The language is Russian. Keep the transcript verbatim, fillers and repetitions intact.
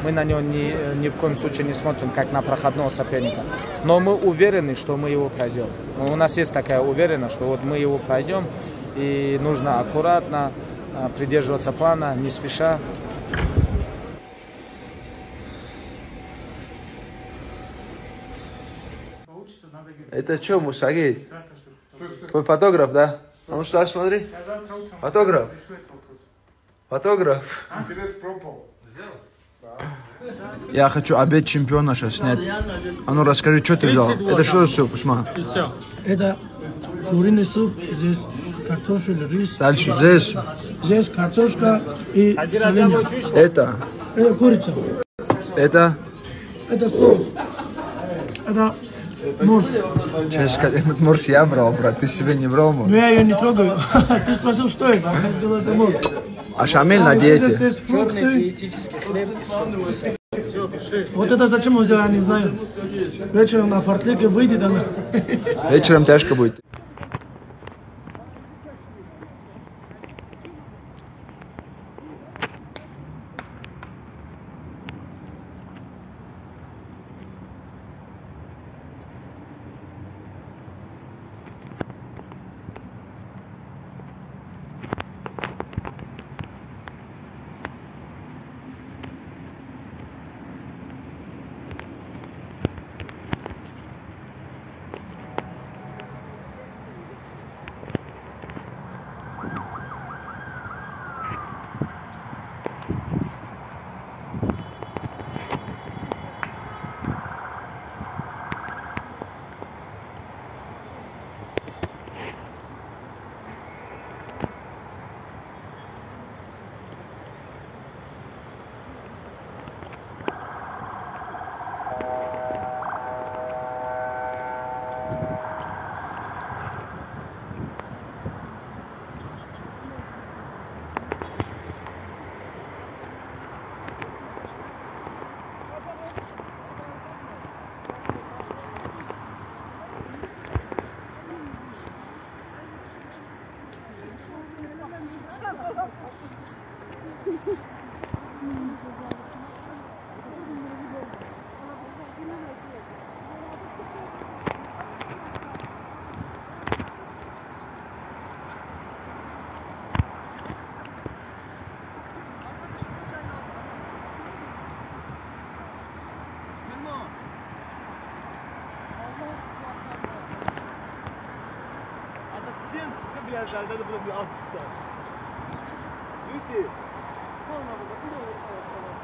мы на него ни, ни в коем случае не смотрим, как на проходного соперника. Но мы уверены, что мы его пройдем. У нас есть такая уверенность, что вот мы его пройдем, и нужно аккуратно придерживаться плана, не спеша. Это что, Мусаги? Твой фотограф, да? А ну что, смотри. Фотограф. Фотограф. Я хочу обед чемпиона сейчас снять. А ну расскажи, что ты взял? Это что за суп, Усман? Это куриный суп, здесь картофель, рис. Дальше, здесь. Здесь картошка и соленья. Это. Это курица. Это. Это соус. Это морс. Сейчас сказать, морс я брал, брат, ты себе не брал морс. Но я ее не трогаю. Ты спросил, что это? Я сказал, это морс. А шамель на диете. Черный диетический хлеб и соус. Вот это зачем он взял, я не знаю. Вечером на фортлике выйдет она. Вечером тяжко будет. Nerede de burada bir alt tutar. Lucy. Salma baba.